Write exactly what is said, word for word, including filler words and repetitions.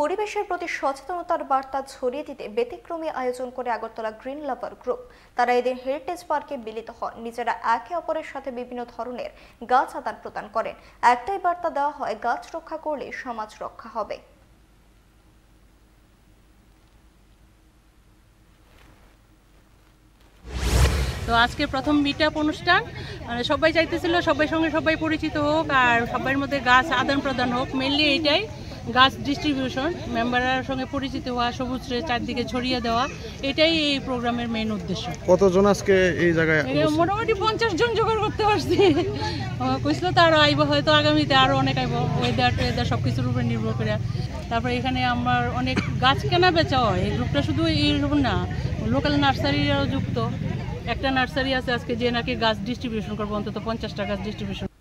পরিবেশের প্রতি সচেতনতার বার্তা ছড়িয়ে দিতে ব্যতিক্রমী আয়োজন করে আগরতলা গ্রিন লাভার গ্রুপ। তারা এদিন হেরিটেজ পার্কে মিলিত হন। নিজেরা একে অপরের সাথে বিভিন্ন ধরনের গাছ আদান প্রদান করেন। একটাই বার্তা দেওয়া হয়, গাছ রক্ষা করলে সমাজ রক্ষা হবে। তো আজকে প্রথম মিট আপ অনুষ্ঠান, মানে সবাই চাইতেছিল সবাই সঙ্গে সবাই পরিচিত হোক আর সবার মধ্যে গাছ আদান প্রদান হোক। মেনলি এইটাই, গাছ ডিস্ট্রিবিউশন, মেম্বারের সঙ্গে পরিচিত হওয়া, সবুজ চারদিকে ছড়িয়ে দেওয়া, এটাই এই প্রোগ্রামের মেইন উদ্দেশ্য। কতজন আজকে এই জায়গায়? মোটামুটি পঞ্চাশ জন জোগাড় করতে পারছি। কইছিল তো আরও আইব, হয়তো আগামীতে আরও অনেক আইব, ওয়েদার টোয়েদার সব কিছুর উপরে নির্ভর করে। তারপরে এখানে আমার অনেক গাছ কেনা বেচা হয়। এই গ্রুপটা শুধু এইরকম না, লোকাল নার্সারিরাও যুক্ত। একটা নার্সারি আছে আজকে যে নাকি গাছ ডিস্ট্রিবিউশন করবো, অন্তত পঞ্চাশটা গাছ ডিস্ট্রিবিউশন।